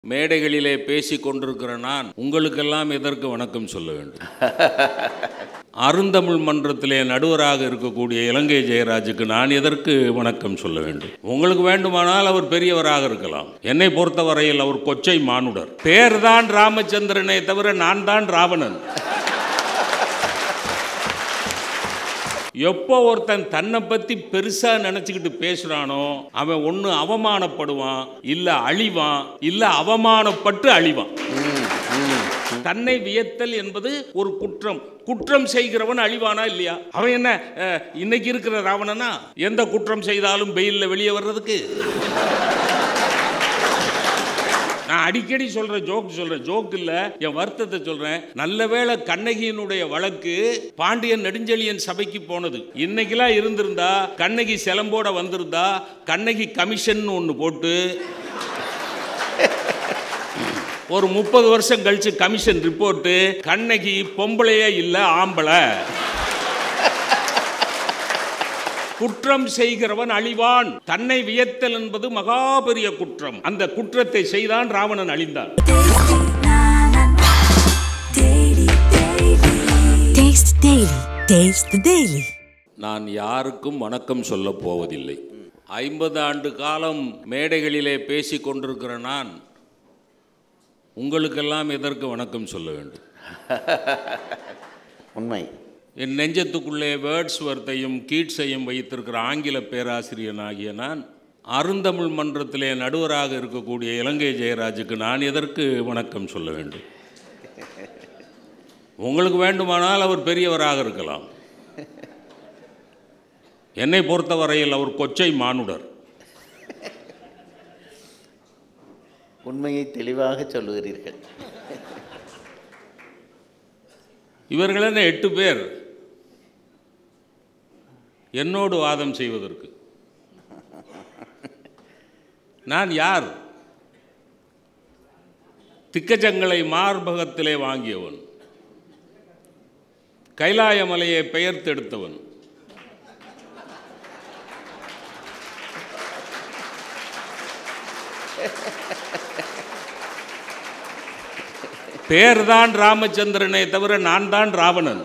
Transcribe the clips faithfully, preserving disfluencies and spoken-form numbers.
மேடைகளிலே பேசி கொண்டிருக்கிற நான் உங்களுக்கெல்லாம் எதற்கு வணக்கம் சொல்ல வேண்டும்? அருந்தமிழ் மன்றத்திலே நடுவராக இருக்கக்கூடிய இலங்கை ஜெயராஜுக்கு நான் எதற்கு வணக்கம் சொல்ல வேண்டும்? உங்களுக்கு வேண்டுமானால் அவர் பெரியவராக இருக்கலாம். என்னை பொறுத்தவரையில் அவர் கொச்சை மானுடர். பேர்தான் ராமச்சந்திரனை தவிர நான் தான் ராவணன். எப்போ ஒருத்தன் தன்னை பற்றி பெருசாக நினச்சிக்கிட்டு பேசுகிறானோ அவன் ஒன்று அவமானப்படுவான், இல்லை அழிவான், இல்லை அவமானப்பட்டு அழிவான். தன்னை வியத்தல் என்பது ஒரு குற்றம். குற்றம் செய்கிறவன் அழிவானா இல்லையா? அவன் என்ன இன்னைக்கு இருக்கிற ராவணனா? எந்த குற்றம் செய்தாலும் பெயிலில் வெளியே வர்றதுக்கு? நான் அடிக்கடி சொல்ற ஜோக் சொல்றேன், ஜோக் இல்ல, என் வருத்தத்தை சொல்றேன். நல்ல வேளை கண்ணகியினுடைய வழக்கு பாண்டியன் நெடுஞ்செழியன் சபைக்கு போனது. இன்னைக்கெல்லாம் இருந்திருந்தா கண்ணகி சிலம்போட வந்திருந்தா கண்ணகி கமிஷன் ஒன்று போட்டு ஒரு முப்பது வருஷம் கழிச்சு கமிஷன் ரிப்போர்ட்டு, கண்ணகி பொம்பளையே இல்ல ஆம்பளை. குற்றம் செய்கிறவன் அழிவான். தன்னை வியத்தல் என்பது மகா பெரிய குற்றம். அந்த குற்றத்தை செய்தான் ராவணன், அழிந்தான். நான் யாருக்கும் வணக்கம் சொல்ல போவதில்லை. ஐம்பது ஆண்டு காலம் மேடைகளிலே பேசி கொண்டிருக்கிற நான் உங்களுக்கெல்லாம் எதற்கு வணக்கம் சொல்ல வேண்டும்? உண்மை. என் நெஞ்சத்துக்குள்ளே வேர்ட்ஸ்வர்த்தையும் கீட்ஸையும் வைத்திருக்கிற ஆங்கில பேராசிரியனாகிய நான் அருந்தமிழ் மன்றத்திலே நடுவராக இருக்கக்கூடிய இலங்கை ஜெயராஜுக்கு நான் எதற்கு வணக்கம் சொல்ல வேண்டும்? உங்களுக்கு வேண்டுமானால் அவர் பெரியவராக இருக்கலாம். என்னை பொறுத்தவரையில் அவர் கொச்சை மானுடர். உண்மையை தெளிவாக சொல்லுகிறீர்கள். இவர்கள் என்ன எட்டு பேர் என்னோடு வாதம் செய்வதற்கு? நான் யார்? திக்கஜங்களை மார்பகத்திலே வாங்கியவன், கைலாய மலையை பெயர்த்தெடுத்தவன், பேர்தான் ராமச்சந்திரனை தவிர நான் தான் ராவணன்.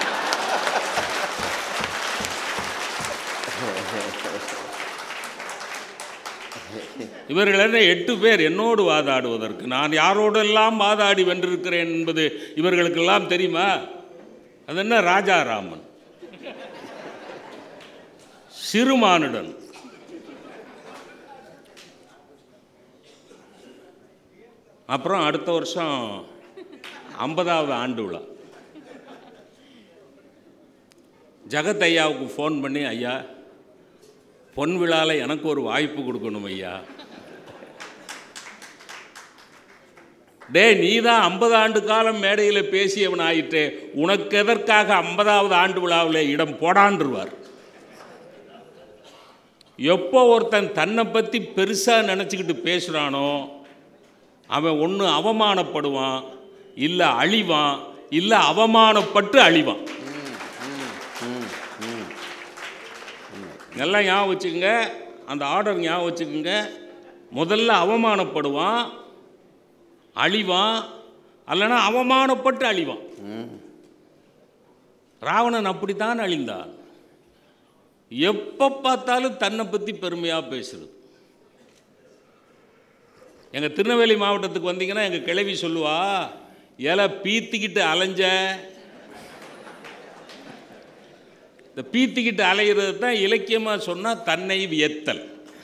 இவர்கள் என்ன எட்டு பேர் என்னோடு வாதாடுவதற்கு? நான் யாரோடெல்லாம் வாதாடி வென்றிருக்கிறேன் என்பது இவர்களுக்கெல்லாம் தெரியுமா? அது என்ன ராஜாராமன், சிறுமானுடன், அப்புறம் அடுத்த வருஷம் ஐம்பதாவது ஆண்டு விழா. ஜகத் ஐயாவுக்கு ஃபோன் பண்ணி, ஐயா பொன் விழாவில் எனக்கு ஒரு வாய்ப்பு கொடுக்கணும் ஐயா. டே, நீ தான் ஐம்பது ஆண்டு காலம் மேடையில் பேசியவன் ஆயிட்டு, உனக்கு எதற்காக ஐம்பதாவது ஆண்டு விழாவில் இடம் போடான்றுவார். எப்போ ஒருத்தன் தன்னை பற்றி பெருசாக நினச்சிக்கிட்டு பேசுகிறானோ அவன் ஒன்று அவமானப்படுவான், இல்லை அழிவான், இல்லை அவமானப்பட்டு அழிவான். நல்லா ஞாபகம் வச்சுக்கோங்க, அந்த ஆர்டர் ஞாபகம் வச்சுக்கோங்க. முதல்ல அவமானப்படுவான், அழிவான், அல்லனா அவமானப்பட்டு அழிவான். ராவணன் அப்படித்தான் அழிந்தான். எப்போ பார்த்தாலும் தன்னை பற்றி பெருமையாக பேசுறது. எங்கள் திருநெல்வேலி மாவட்டத்துக்கு வந்தீங்கன்னா எங்கள் கிழவி சொல்லுவா, இலை பீத்திக்கிட்டு அலைஞ்ச, இந்த பீத்திக்கிட்டு அலைகிறது தான் இலக்கியமாக சொன்னால் தன்னை வியத்தல்.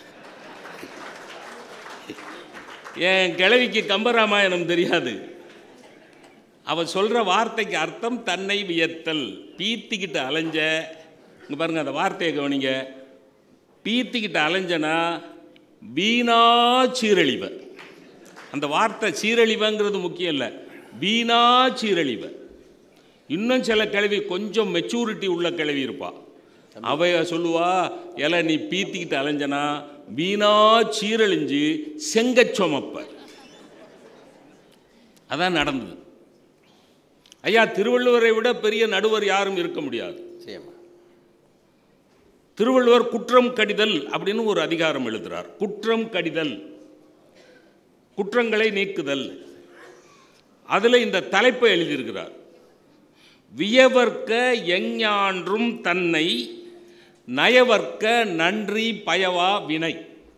என் கிழவிக்கு கம்பராமாயணம் தெரியாது. அவள் சொல்கிற வார்த்தைக்கு அர்த்தம் தன்னை வியத்தல். பீத்திக்கிட்டு அலைஞ்ச, இங்கே பாருங்கள் அந்த வார்த்தையை கவனிங்க. பீத்திக்கிட்டு அலைஞ்சனா வீணா சீரழிவ. அந்த வார்த்தை சீரழிவங்கிறது முக்கியம் இல்லை, வீணா சீரழிவ. இன்னும் சில கிழவி கொஞ்சம் மெச்சூரிட்டி உள்ள கிழவி இருப்பா, அவைய சொல்லுவா, எல நீ பீத்திக்கிட்டு அலைஞ்சனா வீணா சீரழிஞ்சு செங்கச்சொமப்ப. அதான் நடந்தது. ஐயா, திருவள்ளுவரை விட பெரிய நடுவர் யாரும் இருக்க முடியாது. திருவள்ளுவர் குற்றம் கடிதல் அப்படின்னு ஒரு அதிகாரம் எழுதுகிறார். குற்றம் கடிதல் குற்றங்களை நீக்குதல். அதில் இந்த தலைப்பை எழுதியிருக்கிறார். வியவர்க்க எஞ்ஞான்றும் தன்னை நயவர்க்க நன்றி பயவா வினை.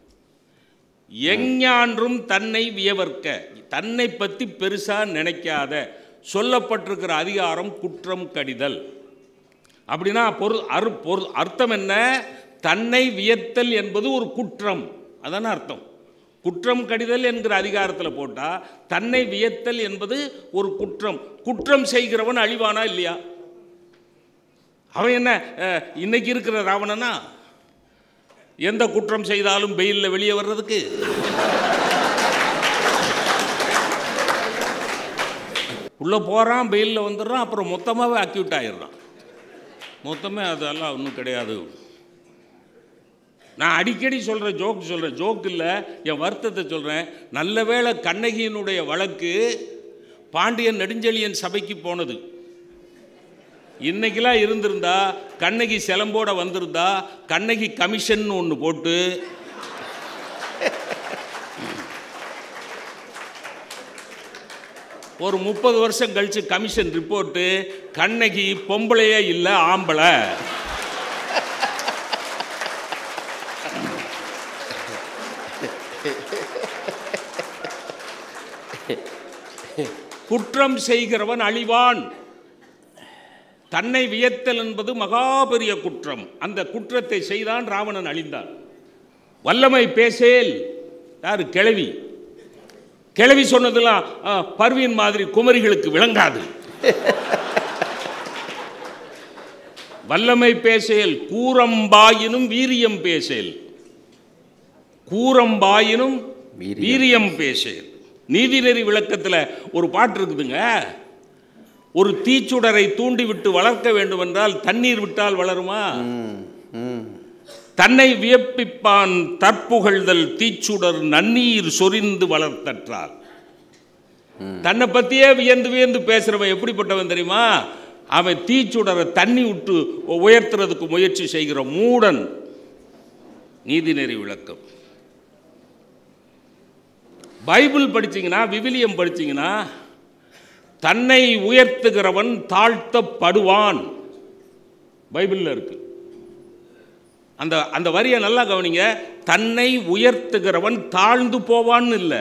எஞ்ஞான்றும் தன்னை வியவர்க்க, தன்னை பற்றி பெருசாக நினைக்காத. சொல்லப்பட்டிருக்கிற அதிகாரம் குற்றம் கடிதல். அப்படின்னா பொருள் அரு பொருள் அர்த்தம் என்ன? தன்னை வியத்தல் என்பது ஒரு குற்றம், அதான அர்த்தம். குற்றம் கடிதல் என்கிற அதிகாரத்தில் போட்டால் தன்னை வியத்தல் என்பது ஒரு குற்றம். குற்றம் செய்கிறவன் அழிவானா இல்லையா? அவன் என்ன இன்னைக்கு இருக்கிற ராவணனா? எந்த குற்றம் செய்தாலும் பெயிலில் வெளியே வர்றதுக்கு உள்ளே போகிறான், பெயிலில் வந்துடுறான், அப்புறம் மொத்தமாகவே அக்யூட் ஆகிடுறான். மொத்தமே அதெல்லாம் ஒன்றும் கிடையாது. நான் அடிக்கடி சொல்கிற ஜோக் சொல்கிறேன், ஜோக் இல்லை, என் வருத்தத்தை சொல்கிறேன். நல்ல வேளை கண்ணகியினுடைய வழக்கு பாண்டியன் நெடுஞ்செழியன் சபைக்கு போனது. இன்னைக்கெல்லாம் இருந்திருந்தா, கண்ணகி சிலம்போட வந்திருந்தா, கண்ணகி கமிஷன் ஒன்று போட்டு ஒரு முப்பது வருஷம் கழிச்சு கமிஷன் ரிப்போர்ட்டு, கண்ணகி பொம்பளையே இல்லை ஆம்பளை. குற்றம் செய்கிறவன் அழிவான். தன்னை வியத்தல் என்பது மகாபெரிய குற்றம். அந்த குற்றத்தை செய்தான் ராவணன், அழிந்தான். வல்லமை பேசேல் யாரு? கிழவி. கிழவி சொன்னதெல்லாம் பர்வீன் மாதிரி குமரிகளுக்கு விளங்காது. வல்லமை பேசேல் கூரம்பாயினும் வீரியம் பேசேல். கூரம்பாயினும் வீரியம் பேசேல். நீதிநெறி விளக்கத்தில் ஒரு பாட்டு இருக்குதுங்க. ஒரு தீச்சுடரை தூண்டி விட்டு வளர்க்க வேண்டும் என்றால் தண்ணீர் விட்டால் வளருமா? தன்னை வியப்பிப்பான் தற்புகழ்தல் தீச்சுடர் நன்னீர் சொரிந்து வளர்த்தற்றால். தன்னை பற்றியே வியந்து வியந்து பேசுறவன் எப்படிப்பட்டவன் தெரியுமா? அவன் தீச்சுடரை தண்ணி விட்டு உயர்த்துறதுக்கு முயற்சி செய்கிற மூடன். நீதிநெறி விளக்கம். பைபிள் படிச்சிங்கன்னா, விவிலியம் படிச்சிங்கன்னா, தன்னை உயர்த்துகிறவன் தாழ்த்தப்படுவான் பைபிளில் இருக்கு. அந்த அந்த வரியை நல்லா கவனிங்க. தன்னை உயர்த்துகிறவன் தாழ்ந்து போவான்னு இல்லை,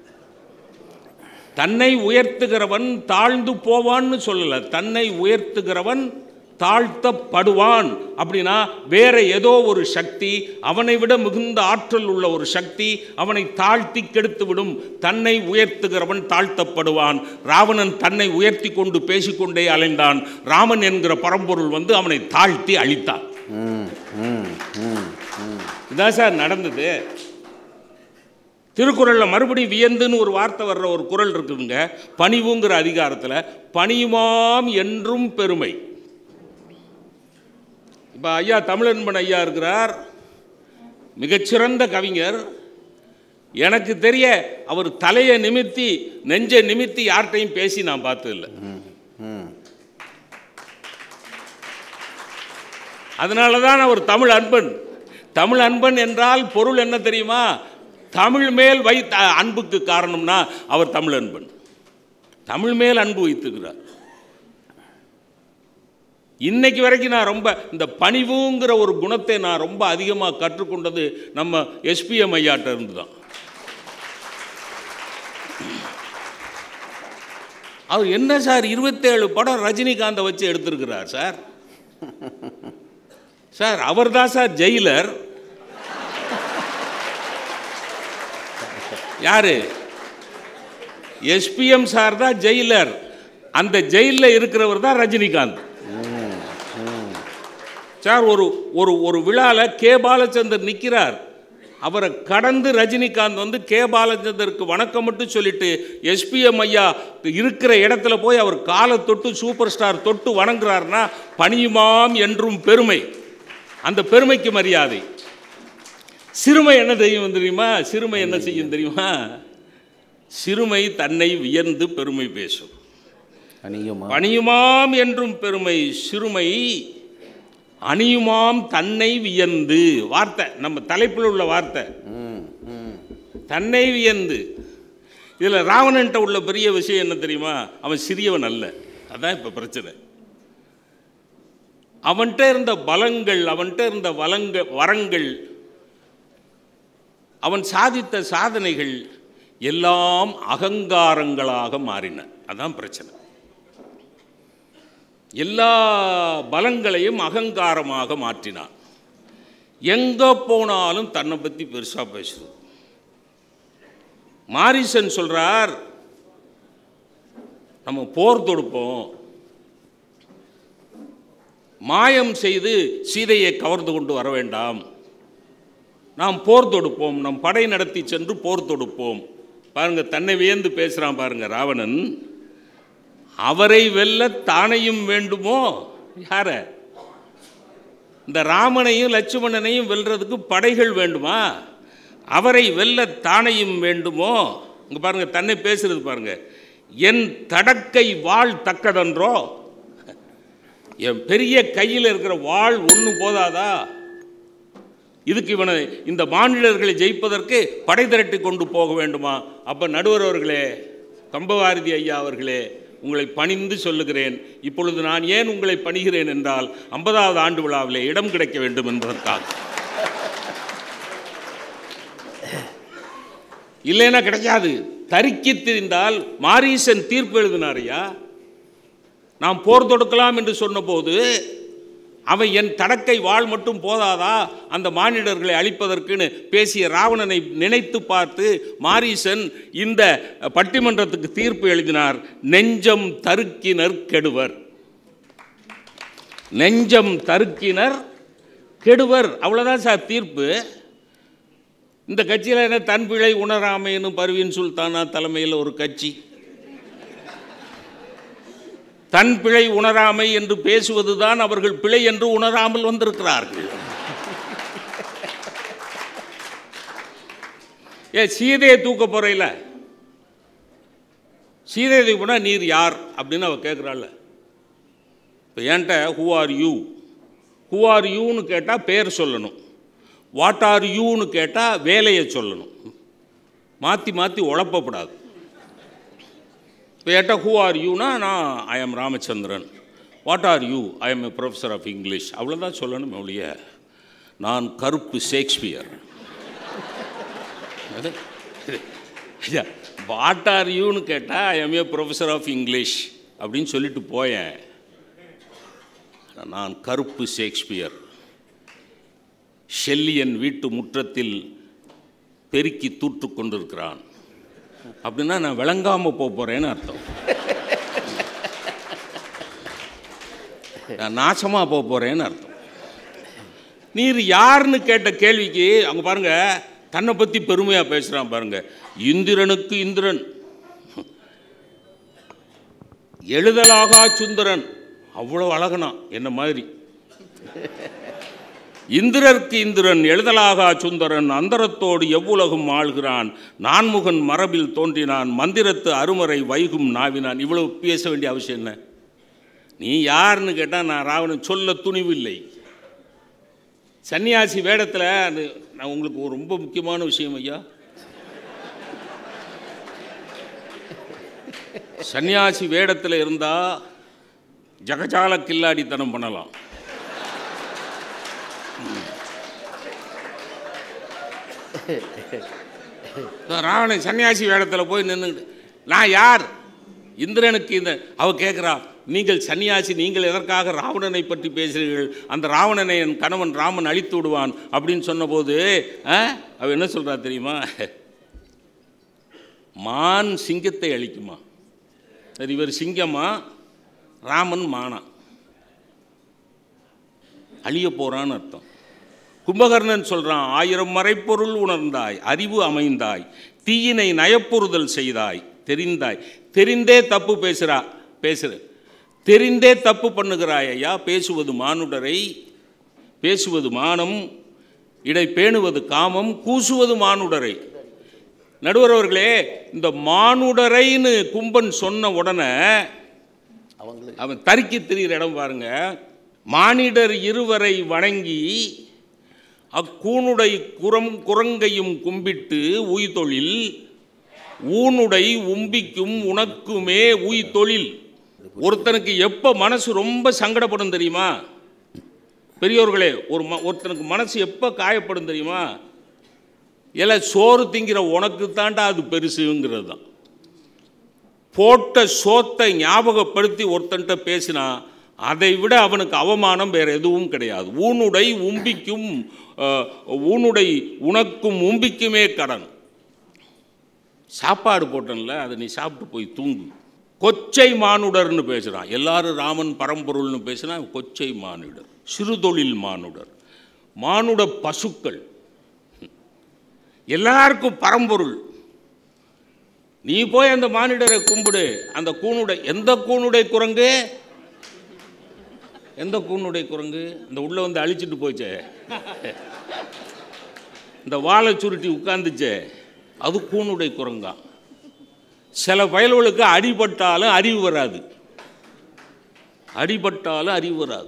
தன்னை உயர்த்துகிறவன் தாழ்ந்து போவான்னு சொல்லலை. தன்னை உயர்த்துகிறவன் தாழ்த்தப்படுவான். அப்படின்னா வேற ஏதோ ஒரு சக்தி, அவனை விட மிகுந்த ஆற்றல் உள்ள ஒரு சக்தி அவனை தாழ்த்தி கெடுத்து விடும். தன்னை உயர்த்துகிறவன் தாழ்த்தப்படுவான். ராவணன் தன்னை உயர்த்தி கொண்டு பேசிக்கொண்டே அலைந்தான். ராமன் என்கிற பரம்பொருள் வந்து அவனை தாழ்த்தி அழித்தான். இதான் சார் நடந்தது. திருக்குறளில் மறுபடியும் வியந்துன்னு ஒரு வார்த்தை வர்ற ஒரு குறள் இருக்குதுங்க. பணிவுங்கிற அதிகாரத்தில் பணியுமாம் என்றும் பெருமை. இப்போ ஐயா தமிழன்பன் ஐயா இருக்கிறார், மிகச்சிறந்த கவிஞர். எனக்கு தெரிய அவர் தலையை நிமித்தி நெஞ்சை நிமித்தி யார்கிட்டையும் பேசி நான் பார்த்ததில்லை. அதனால தான் அவர் தமிழ் அன்பன். தமிழ் அன்பன் என்றால் பொருள் என்ன தெரியுமா? தமிழ் மேல் வைத்த அன்புக்கு காரணம்னா அவர் தமிழ் அன்பன். தமிழ் மேல் அன்பு வைத்துக்கிறார். இன்னைக்கு வரைக்கும் நான் ரொம்ப இந்த பணிவுங்கிற ஒரு குணத்தை நான் ரொம்ப அதிகமாக கற்றுக்கொண்டது நம்ம எஸ்பிஎம் ஐயாட்ட இருந்து தான். அவர் என்ன சார் இருபத்தேழு படம் ரஜினிகாந்தை வச்சு எடுத்திருக்கிறார் சார். சார் அவர் தான் சார் ஜெயிலர். யாரு? எஸ்பிஎம் சார் தான் ஜெயிலர். அந்த ஜெயிலில் இருக்கிறவர் தான் ரஜினிகாந்த் சார். ஒரு ஒரு ஒரு விழாவில் கே பாலச்சந்தர் நிற்கிறார். அவரை கடந்து ரஜினிகாந்த் வந்து கே பாலச்சந்தருக்கு வணக்கம் மட்டும் சொல்லிட்டு எஸ்பிஎம் ஐயா இருக்கிற இடத்துல போய் அவர் காலை தொட்டு சூப்பர் ஸ்டார் தொட்டு வணங்குறாருன்னா பணியுமாம் என்றும் பெருமை. அந்த பெருமைக்கு மரியாதை. சிறுமை என்ன செய்யும் தெரியுமா? சிறுமை என்ன செய்யும் தெரியுமா? சிறுமை தன்னை வியந்து பெருமை பேசும். பணியுமாம் என்றும் பெருமை. சிறுமை அணியுமாம் தன்னை வியந்து. வார்த்தை நம்ம தலைப்பில் உள்ள வார்த்தை. தன்னை வியந்து. இதில் ராவணன்ட்ட உள்ள பெரிய விஷயம் என்ன தெரியுமா? அவன் சிறியவன் அல்ல. அதான் இப்போ பிரச்சனை. அவன்கிட்ட இருந்த பலங்கள், அவன்கிட்ட இருந்த வளங்க வரங்கள், அவன் சாதித்த சாதனைகள் எல்லாம் அகங்காரங்களாக மாறின. அதான் பிரச்சனை. எல்லா பலங்களையும் அகங்காரமாக மாற்றினான். எங்கே போனாலும் தன்னை பற்றி பெருசாக பேசுறது. மாரிசன் சொல்றார், நம்ம போர் தொடுப்போம், மாயம் செய்து சீதையை கவர்ந்து கொண்டு வர வேண்டாம், நாம் போர் தொடுப்போம், நம் படை நடத்தி சென்று போர் தொடுப்போம். பாருங்க, தன்னை வியந்து பேசுகிறான் பாருங்க ராவணன். அவரை வெல்ல தானையும் வேண்டுமோ? யார? இந்த ராமனையும் லட்சுமணனையும் வெல்றதுக்கு படைகள் வேண்டுமா? அவரை வெல்ல தானையும் வேண்டுமோ? இங்க பாருங்க, தன்னை பேசுறது பாருங்க. என் தடக்கை வாழ் தக்கதன்றோ? என் பெரிய கையில் இருக்கிற வாழ் ஒன்று போதாதா? இதுக்கு இவனை இந்த மாநிலர்களை ஜெயிப்பதற்கு படை திரட்டி கொண்டு போக வேண்டுமா? அப்போ நடுவர் அவர்களே, கம்பவாரதி ஐயா அவர்களே, உங்களை பணிந்து சொல்லுகிறேன். இப்பொழுது நான் ஏன் உங்களை பணிகிறேன் என்றால், ஐம்பதாவது ஆண்டு விழாவிலே இடம் கிடைக்க வேண்டும் என்பதற்காக. இல்லைன்னா கிடைக்காது. தரிக்கி திரிந்தால் மாரீசன் தீர்ப்பு எழுதினாரையா. நாம் போர் தொடுக்கலாம் என்று சொன்னபோது அவன் என் தடக்கை வாழ் மட்டும் போதாதா அந்த மானிடர்களை அழிப்பதற்குன்னு பேசிய ராவணனை நினைத்து பார்த்து மாரீசன் இந்த பட்டிமன்றத்துக்கு தீர்ப்பு எழுதினார். நெஞ்சம் தருக்கினர் கெடுவர், நெஞ்சம் தருக்கினர் கெடுவர். அவ்வளோதான் சார் தீர்ப்பு. இந்த கட்சியில் என்ன தன் பிழை உணராமைன்னு பர்வீன் சுல்தானா தலைமையில் ஒரு கட்சி. தன் பிழை உணராமை என்று பேசுவதுதான் அவர்கள் பிழை என்று உணராமல் வந்திருக்கிறார்கள். ஏ சீதையை தூக்க போறையில, சீதையை தூக்க போனால் நீர் யார் அப்படின்னு அவ கேட்குறாள். இப்போ ஏன்ட்ட who are you, who are யூன்னு கேட்டால் பேர் சொல்லணும், வாட் ஆர் யூன்னு கேட்டால் வேலையை சொல்லணும். மாற்றி மாற்றி உழப்பப்படாது. இப்போ ஏட்டா ஹூ ஆர் யூனா நான் I am Ramachandran, what are you I am a professor of English, அவ்வளோதான் சொல்லணும். ஒழிய நான் கருப்பு ஷேக்ஸ்பியர், வாட் ஆர் யூன்னு கேட்டால் I am a professor of English அப்படின்னு சொல்லிட்டு போயேன். நான் கருப்பு ஷேக்ஸ்பியர், ஷெல்லியன் வீட்டு முற்றத்தில் பெருக்கி தூற்று கொண்டிருக்கிறான் அப்படின்னா நான் விளங்காமல் போக போகிறேன்னு அர்த்தம். நான் நாசமாக போக போகிறேன்னு அர்த்தம். நீர் யாருன்னு கேட்ட கேள்விக்கு அவங்க பாருங்க தன்னை பற்றி பெருமையாக பேசுகிறான் பாருங்க. இந்திரனுக்கு இந்திரன், எழுதலாகா சுந்தரன், அவ்வளோ அழகனா என்ன மாதிரி. இந்திரருக்கு இந்திரன், எழுதலாகா சுந்தரன், அந்தரத்தோடு எவ்வுலகும் ஆள்கிறான், நான்முகன் மரபில் தோன்றினான், மந்திரத்து அருமறை வைகும் நாவினான். இவ்வளவு பேச வேண்டிய அவசியம் என்ன? நீ யாருன்னு கேட்டால் நான் ராவணன் சொல்ல துணிவில்லை. சன்னியாசி வேடத்தில் நான் உங்களுக்கு ஒரு ரொம்ப முக்கியமான விஷயம் ஐயா, சன்னியாசி வேடத்தில் இருந்தால் ஜகஜால கில்லாடித்தனம் பண்ணலாம். ராவணன் சன்னியாசி வேடத்தில் போய் நின்றுக்கிட்டு நான் யார், இந்திரனுக்கு இந்த அவ கேட்குறா, நீங்கள் சன்னியாசி, நீங்கள் எதற்காக ராவணனை பற்றி பேசுகிறீர்கள், அந்த ராவணனை என் கணவன் ராமன் அழித்து விடுவான் அப்படின்னு சொன்னபோது அவ என்ன சொல்கிறா தெரியுமா? மான் சிங்கத்தை அழிக்குமா? சரி, இவர் சிங்கமா, ராமன் மானா, அழிய போகிறான்னு அர்த்தம். கும்பகர்ணன் சொல்கிறான், ஆயிரம் மறைப்பொருள் உணர்ந்தாய், அறிவு அமைந்தாய், தீயினை நயப்புறுதல் செய்தாய், தெரிந்தாய், தெரிந்தே தப்பு பேசுகிறா பேசுகிற தெரிந்தே தப்பு பண்ணுகிறாய் ஐயா. பேசுவது மானுடரை, பேசுவது மானம், இடை பேணுவது காமம், கூசுவது மானுடரை. நடுவரவர்களே, இந்த மானுடரைன்னு கும்பன் சொன்ன உடனே அவன் தரிக்கி திரிகிற இடம் பாருங்க. மானிடர் இருவரை வணங்கி அக்கூனுடை குரம் குரங்கையும் கும்பிட்டு உய்தொழில் ஊனுடை உம்பிக்கும் உனக்குமே உய் தொழில். ஒருத்தனுக்கு எப்போ மனசு ரொம்ப சங்கடப்படும் தெரியுமா பெரியோர்களே? ஒரு ம ஒருத்தனுக்கு மனசு எப்போ காயப்படும் தெரியுமா? இல்லை சோறு திங்கிற உனக்கு தாண்டா அது பெருசுங்கிறது தான். போட்ட சோத்தை ஞாபகப்படுத்தி ஒருத்தன்ட்ட பேசினா அதை விட அவனுக்கு அவமானம் வேறு எதுவும் கிடையாது. ஊனுடை உம்பிக்கும் ஊனுடை உனக்கும் உம்பிக்குமே கடன். சாப்பாடு போட்டன்ல, அதை நீ சாப்பிட்டு போய் தூங்கு. கொச்சை மானுடர்னு பேசுகிறான். எல்லாரும் ராமன் பரம்பொருள்னு பேசுனா கொச்சை மானுடர், சிறுதொழில் மானுடர், மானுட பசுக்கள், எல்லாருக்கும் பரம்பொருள். நீ போய் அந்த மானிடரை கும்பிடு. அந்த கூனுடை எந்த கூனுடை குரங்கு? எந்த கூனுடை குரங்கு? இந்த உள்ள வந்து அழிச்சிட்டு போச்சே, இந்த வாழை சுருட்டி உட்கார்ந்துச்சே, அது கூனுடை குரங்கா. சில பயல்களுக்கு அடிபட்டாலும் அறிவு வராது, அடிபட்டாலும் அறிவு வராது.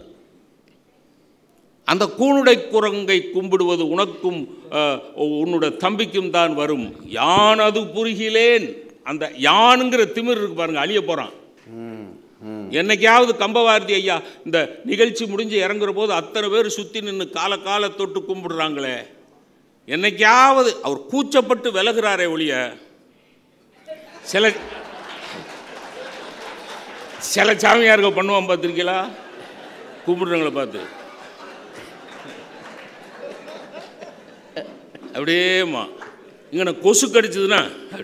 அந்த கூனுடை குரங்கை கும்பிடுவது உனக்கும் உன்னோட தம்பிக்கும் தான் வரும். யான் அது புரிகிலேன். அந்த யானுங்கிற திமிர் இருக்கு பாருங்க, அழிய போறான். என்னைக்காவது கம்பவாரதி ஐயா இந்த நிகழ்ச்சி முடிஞ்சு இறங்குற போது அத்தனை பேர் சுற்றி நின்று கால கால தொட்டு கும்பிடுறாங்களே, என்னைக்காவது அவர் கூச்சப்பட்டு விலகிறாரே ஒழிய, சில சில சாமியார்கள் பண்ணுவான் பார்த்துருக்கீங்களா? கும்பிடுறவங்கள பார்த்து அப்படியேம்மா இங்கே கொசு கடிச்சதுன்னா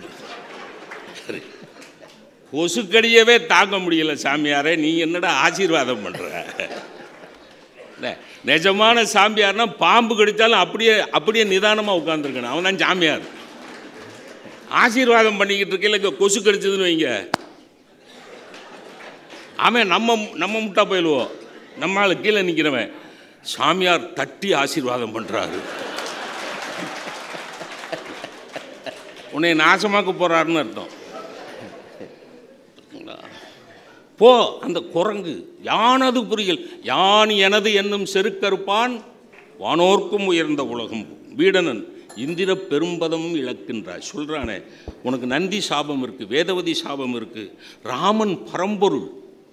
கொசு கடியவே தாங்க முடியல சாமியாரே, நீ என்னடா ஆசீர்வாதம் பண்ணுற? நிஜமான சாமியார்னா பாம்பு கடித்தாலும் அப்படியே அப்படியே நிதானமாக உட்காந்துருக்கணும், அவன் தான் சாமியார். ஆசீர்வாதம் பண்ணிக்கிட்டு இருக்க, இல்லை கொசு கடிச்சதுன்னு வைங்க, அவன் நம்ம நம்ம முட்டா போயிடுவோம். நம்மளால் கீழே நிற்கிறவன் சாமியார் தட்டி ஆசீர்வாதம் பண்ணுறாரு, உன்னை நாசமாக்க போகிறாருன்னு அர்த்தம். போ அந்த குரங்கு யானது புரியல். யான் எனது என்னும் செருக்கறுப்பான் வானோர்க்கும் உயர்ந்த உலகம். வீடனன் இந்திர பெரும்பதம் இழக்கின்றாய் சொல்கிறானே, உனக்கு நந்தி சாபம் இருக்குது, வேதவதி சாபம் இருக்குது, ராமன் பரம்பொருள்,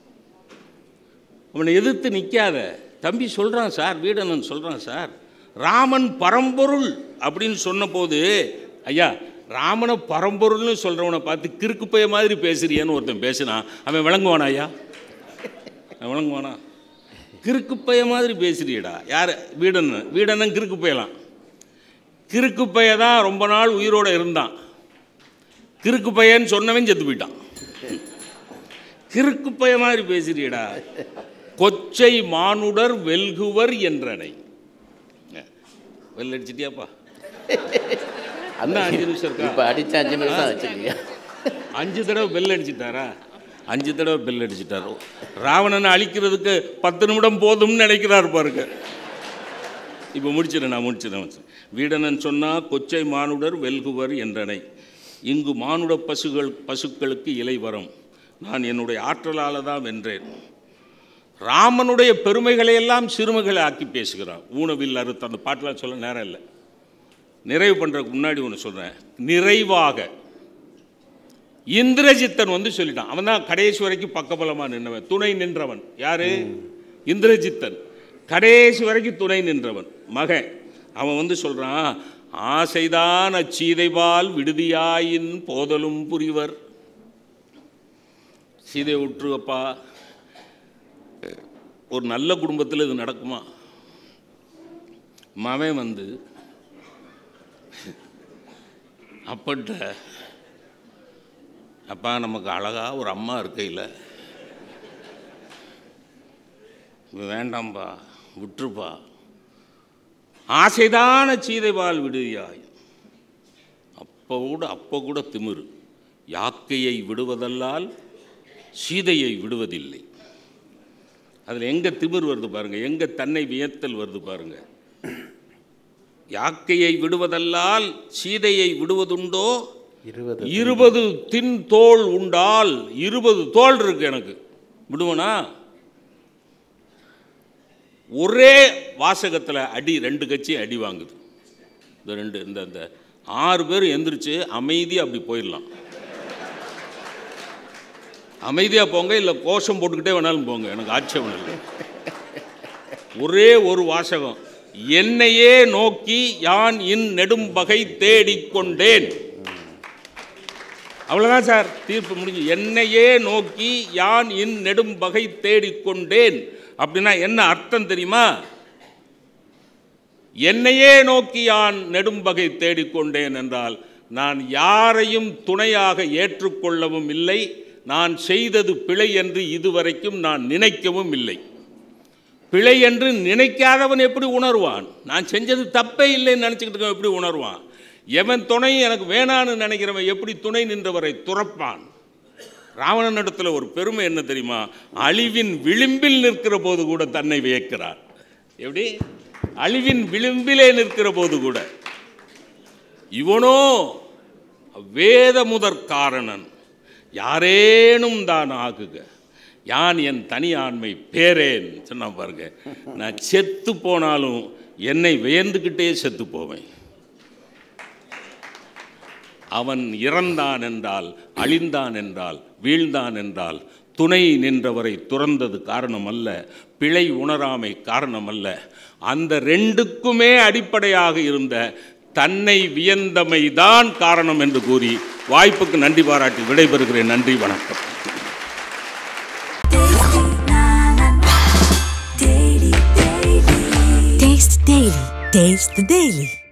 அவனை எதிர்த்து நிற்காத. தம்பி சொல்கிறான் சார், வீடனன் சொல்கிறான் சார், ராமன் பரம்பொருள் அப்படின்னு சொன்ன போது, ஐயா ராமனை பரம்பொருள்னு சொல்கிறவனை பார்த்து கிறுக்கு பைய மாதிரி பேசுறியன்னு ஒருத்தன் பேசுனா அவன் விளங்குவானா? ஐயா அவன் விளங்குவானா? கிறுக்கு பைய மாதிரி பேசுறியடா. யார்? வீடனன். வீடனன் கிறுக்கு பையலாம். கிறுக்கு பைய தான் ரொம்ப நாள் உயிரோடு இருந்தான். கிறுக்கு பையன்னு சொன்னவன் செத்து போயிட்டான். கிறுக்கு பைய மாதிரி பேசுறியடா. கொச்சை மானுடர் வெல்குவர் என்றனை. வெல் அடிச்சிட்டியாப்பா? அந்த அஞ்சு நிமிஷம் இருக்கா? அடிச்ச அஞ்சு நிமிஷம் ஆச்சு. அஞ்சு தடவை பெல் அடிச்சுட்டாரா? அஞ்சு தடவை பெல் அடிச்சுட்டாரோ. ராவணனை அழிக்கிறதுக்கு பத்து நிமிடம் போதும்னு நினைக்கிறாரு பாருங்க. இப்போ முடிச்சிடறேன், நான் முடிச்சிடறேன். வீடனன் சொன்னால் கொச்சை மானுடர் வெல்குவர் என்றனை. இங்கு மானுட பசுகள் பசுக்களுக்கு இலை வரும். நான் என்னுடைய ஆற்றலால் தான் வென்றேன். ராமனுடைய பெருமைகளை எல்லாம் சிறுமைகளை ஆக்கி பேசுகிறான். ஊனவில் அறுத்து அந்த பாட்டெலாம் சொல்ல நேரம் இல்லை. நிறைவு பண்ணுறதுக்கு முன்னாடி ஒன்று சொல்கிறேன். நிறைவாக இந்திரஜித்தன் வந்து சொல்லிட்டான். அவன் தான் கடைசி வரைக்கும் பக்கபலமாக நின்றவன், துணை நின்றவன். யாரு? இந்திரஜித்தன். கடைசி வரைக்கும் துணை நின்றவன் மகன். அவன் வந்து சொல்கிறான், ஆசைதான் அச்சீதைவால் விடுதியாயின் போதலும் புரிவர். சீதை விட்டுருவப்பா. ஒரு நல்ல குடும்பத்தில் இது நடக்குமா? மவன் வந்து அப்பட்ட, அப்பா நமக்கு அழகாக ஒரு அம்மா இருக்கையில் வேண்டாம்பா விட்டுருப்பா, ஆசைதான சீதைவால் விடுதியாய். அப்போ கூட அப்போ கூட திமிரு. யாக்கையை விடுவதல்லால் சீதையை விடுவதில்லை. அதில் எங்கே திமிர் வருது பாருங்கள், எங்கே தன்னை வியத்தல் வருது பாருங்கள். யாக்கையை விடுவதல்லால் சீதையை விடுவதுண்டோ? இருபது தின் தோல் உண்டால். இருபது தோல் இருக்கு எனக்கு, விடுவனா? ஒரே வாசகத்தில் அடி, ரெண்டு கட்சி அடி வாங்குது. இந்த ரெண்டு இந்த இந்த ஆறு பேர் எந்திரிச்சு அமைதி அப்படி போயிடலாம். அமைதியாக போங்க, இல்லை கோஷம் போட்டுக்கிட்டே வேணாலும் போங்க, எனக்கு ஆட்சேபம் இல்லை. ஒரே ஒரு வாசகம், என்னையே நோக்கி யான் இன் நெடும் பகை தேடிக்கொண்டேன். அவ்வளோதான் சார், தீர்ப்பு முடிஞ்சு. என்னையே நோக்கி யான் இன் நெடும் பகை தேடிக்கொண்டேன் அப்படின்னா என்ன அர்த்தம் தெரியுமா? என்னையே நோக்கி யான் நெடும் பகை தேடிக்கொண்டேன் என்றால் நான் யாரையும் துணையாக ஏற்றுக்கொள்ளவும் இல்லை, நான் செய்தது பிழை என்று இதுவரைக்கும் நான் நினைக்கவும் இல்லை. பிழை என்று நினைக்காதவன் எப்படி உணர்வான்? நான் செஞ்சது தப்பே இல்லைன்னு நினச்சிக்கிட்டு எப்படி உணர்வான்? எவன் துணை எனக்கு வேணான்னு நினைக்கிறவன் எப்படி துணை நின்றவரை துறப்பான்? ராவணன் இடத்துல ஒரு பெருமை என்ன தெரியுமா? அழிவின் விளிம்பில் நிற்கிற போது கூட தன்னை வியக்கிறார். எப்படி? அழிவின் விளிம்பிலே நிற்கிற போது கூட. இவனோ வேத முதற் காரணன், யாரேனும் தான் ஆகுக, யான் என் தனி ஆண்மை பேரேன் சொன்ன பாருங்க. நான் செத்து போனாலும் என்னை வியந்துக்கிட்டே செத்து போவேன். அவன் இறந்தான் என்றால், அழிந்தான் என்றால், வீழ்ந்தான் என்றால் துணை நின்றவரை துறந்தது காரணம் அல்ல, பிழை உணராமை காரணம் அல்ல. அந்த ரெண்டுக்குமே அடிப்படையாக இருந்த தன்னை வியந்தமைதான் காரணம் என்று கூறி வாய்ப்புக்கு நன்றி பாராட்டி விடைபெறுகிறேன். நன்றி, வணக்கம். Taste Daily. Taste the Daily.